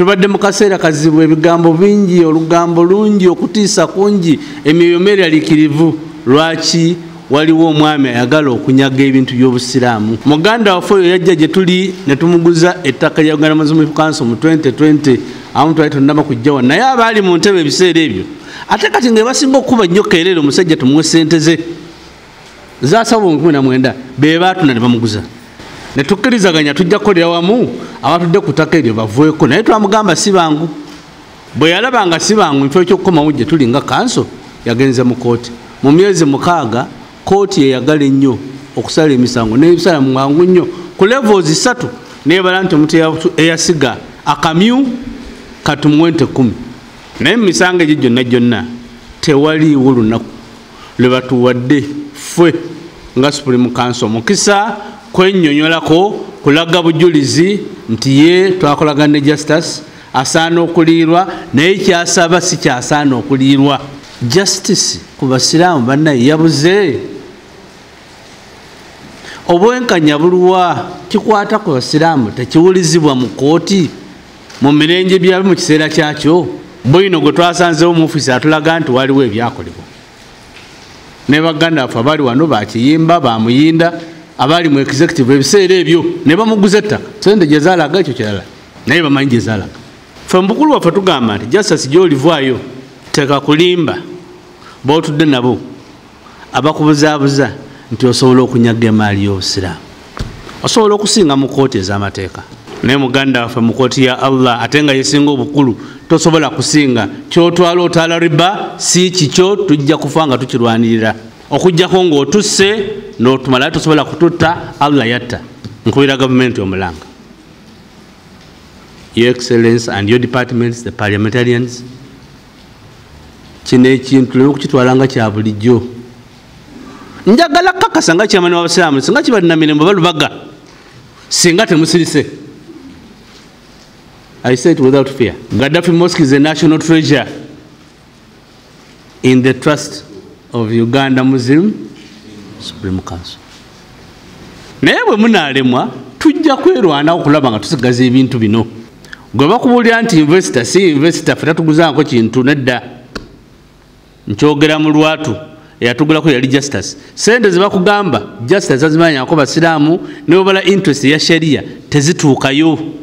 tubadde mu kaseera kazibu, ebigambo bingi, olugambo lungi, okutiisa kungi, emyoyo meraliikirivu. Lwaki? Waliwo omwami ayagala okunyaga ebintu by'Obusiraamu. Muganda waffe oyo yajja gye tuli ne tumuguza ettaka lya Uganda Muslim Council mu 2020, awamu twali tonnaba kujjawa, naye abaali mu ntebe ebiseera ebyo ate kati nga basinga okuba nnyo keerere omusajja tumuwe ssente ze zaasaba 19 be baatuna ne bamuguza. Ne tukkirizaganya tujja kukolera wamu abatudde ku ttaka eryo bavueko, naye twamugamba si bangu. Bwe yalaba nga si bangu, nfo ekyokukomawo gye tuli nga kanso yagenze mu kooti. Mu myezi 6 kooti eyagala ennyo okusala emisango n'ebisala mu mwangu nnyo ku levels 3 neebala nti omuntu eyasiga akamyu katumuwente 10. Naye mu misango egyo gyonna tewaliiwo lunaku lwe batuwadde ffe nga Supreme Council mukisa kwennyonnyolako kulaga bujulizi nti ye twakolagana ne justice asaana okuliirwa, naye kyasaba si kyasaana okuliirwa. Justice ku basiraamu bannaye yabuze. Obwenkanya buluwa kikwata ku basiraamu tekiwulizibwa mu kooti mu mirenge byabe mu kiseera kyakyo. Bwino gwe twasanzewo mu ofiisi atulaga nti waliwo ebyakolebwa. Ne baganda baffe abali wano bakiyimba bamuyinda abali mu executive ebiseera ebyo ne bamuguza ettaka. Sente gye zaalaga ekyo kirala, naye bamanyi gye zaalaga. Ffe mubukulu waffe tugamba nti justice gy'olivaayo teka kulimba b'otudde nabo abakubuzaabuza nti osobola okunyaga emaali y'Obusiraamu, osobola okusinga mu kooti ez'amateeka. Naye muganda waffe mu kooti ya Allah ate nga yesinga obukulu tosobola kusinga. Kyotwala otaala riba si kikyo, tujja kufa nga tukirwanirira. Okugjako ng'otusse n'otumala tosobola kututta, Allah yatta. Nkubira gavumenti omulanga, Your Excellency and your departments, the parliamentarians, kino ekintu lwe okukitwala nga kya bulijjo. Njagala kakasa nga kyamani w'Abasiraamu singa kibalina mirembe balubaga singa temusirise. I say it without fear. Gaddafi Mosque is a national treasure in the trust of Uganda Muslim Supreme Council. Naye bwe munaalemwa tujja kwerwana okulaba nga tusigaza ebintu bino. Gwe bakubuulira nti investor si investor, ffe tatuguzaako kintu nedda. Nkyogera mu lwatu eyatugulako yali justice. Sente ze bakugamba justice azimanyako basiraamu ne bala interest ya sharia tezituukayo.